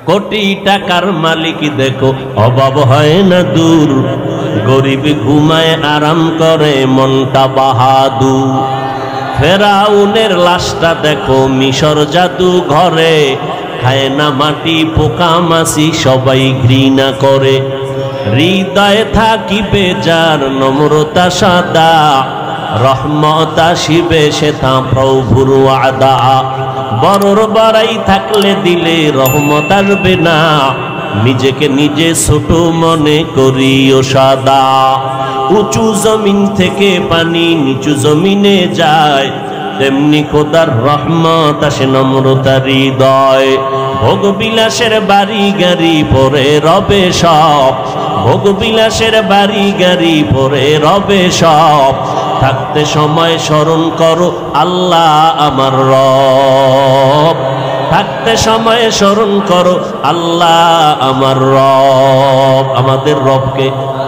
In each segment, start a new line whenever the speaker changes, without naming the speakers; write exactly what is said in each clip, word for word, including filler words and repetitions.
কোটি টাকার মালিক দেখো অভাব হয় না দূর, গরিব ঘুমায় আরাম করে মনটা বাহাদুর। ফেরাউনের লাশটা দেখো মিশর জাদু ঘরে, খায় না মাটি পোকা মাছি সবাই ঘৃণা করে। হৃদয়ে থাকিবে যার নম্রতা সাদা, রহমত আসিবে সে তা প্রভুর ওয়াদা। বড়র বাড়াই থাকলে দিলে রহমত আসবে না, নিজেকে নিজে ছোট মনে করিও সাদা। উঁচু জমিন থেকে পানি নিচু জমিনে যায়, তেমনি খোদার রহমত আসে নম্রতার হৃদয়। ভোগ বিলাসের বাড়ি গাড়ি পরে রবে সব, ভোগ বিলাসের বাড়ি গাড়ি পরে রবে সব। থাকতে সময় স্মরণ করো আল্লাহ আমার রব, থাকতে সময় স্মরণ করো আল্লাহ আমার রব। আমাদের রবকে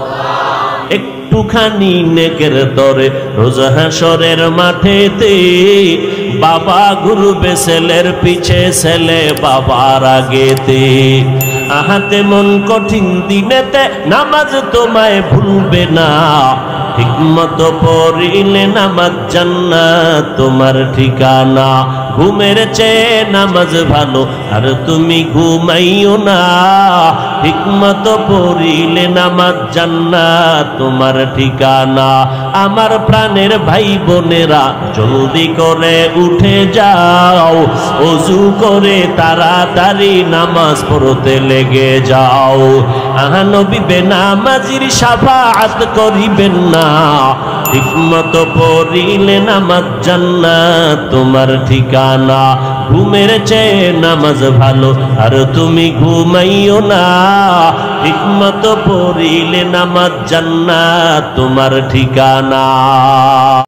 একটুখানি নেকের দরে রোজা হাসরের মাঠেতে, বাবা ঘুরবে ছেলের পিছে ছেলে বাবার আগেতে। আহাতে মন কঠিন দিনেতে নামাজ তোমায় ভুলবে না, ঠিক মতো পড়িলে নামাজ জান্নাত তোমার ঠিকানা। ঘুমের চেয়ে নামাজ ভালো আর তুমি ঘুমাইও না, ঠিক মতো পড়িলে নামাজ জান্নাত তোমার ঠিকানা। আমার প্রাণের ভাই বোনেরা জলদি করে উঠে যাও, ওযু করে তাড়াতাড়ি নামাজ পড়তে লেগে যাও। আহা নবী বেনামাজির শাফাআত করিবেন না, ঠিক মতো পড়িলে নামাজ জান্নাত তোমার ঠিকানা। ঘুমের চেয়ে নামাজ ভালো আর তুমি ঘুমাইও না, ঠিক মতো পড়িলে নামাজ জান্নাত তোমার ঠিকানা।